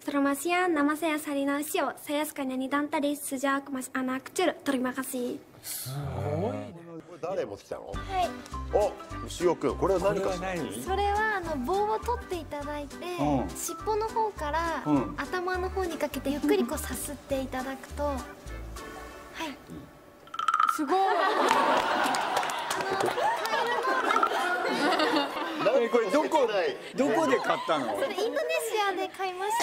Selamat siang, nama saya Sarina Sio. Saya suka nyanyi dan tari sejak masih anak kecil. Terima kasih. すごいね。 これ誰持ってきたの？ はい。 お、しおくん、これは何かしら？ それは棒を取っていただいて、尻尾の方から頭の方にかけてゆっくりこうさすっていただくと、はい。 すごい。 これどこで買ったの？ それインドネシアで買いました。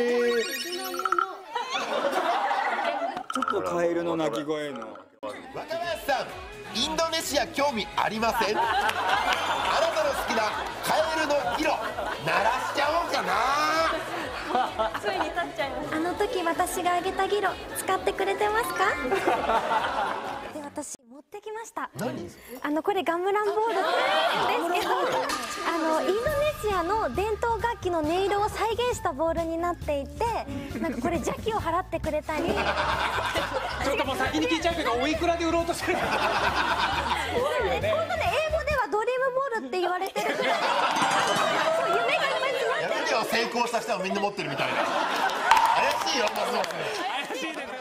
ちょっとカエルの鳴き声の。 若林さん、インドネシア興味ありません？あなたの好きなカエルの色鳴らしちゃおうかな。 ついに立っちゃいます。あの時私があげたギロ使ってくれてますか？で、私持ってきました。 何？ これガムランボールって言うんですけど、インドネシアの伝統楽器の音色を再現したボールになっていて、なんかこれ邪気を払ってくれたり。 ちょっともう先に聞いちゃうけど、おいくらで売ろうとしてる。 本当ね、英語ではドリームボールって言われてるぐらい。そう、夢がいっぱい詰まってる。 やめてよ、成功した人はみんな持ってるみたいな。怪しいよ、松本君。 怪しいですね。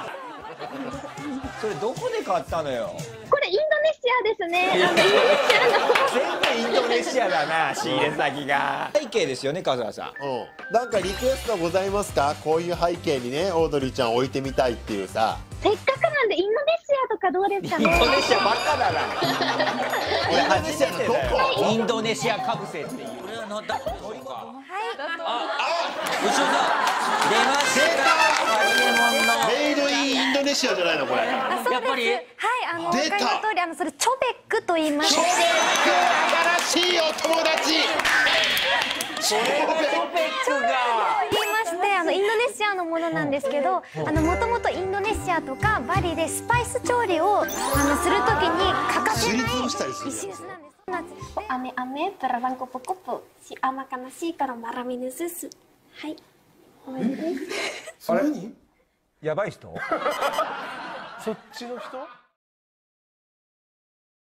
それどこで買ったのよ？ これインドネシアですね。 全部インドネシアだな、仕入れ先が。背景ですよね、春日さん。 なんかリクエストございますか？こういう背景にね、オードリーちゃん置いてみたいっていうさ。 せっかくなんでインドネシアとかどうですかね。 インドネシアばっかだな。俺初めてだよ。 インドネシアかぶせっていう。これはなんだ？鳥か。 牛尾さん出ましたハリエモンのメイドインインドネシアじゃないのこれ。 やっぱりはい、お分かりの通り、それチョベックと言います。 チョベック、新しいお友達。 チョベックが。 言いまして、インドネシアのものなんですけど、もともとインドネシアとかバリでスパイス調理をするときに欠かせない石臼なんです。雨雨terbang kupu-kupu si ama kana si kalau malam ini susu。はい。 あれ？ やばい人？ そっちの人？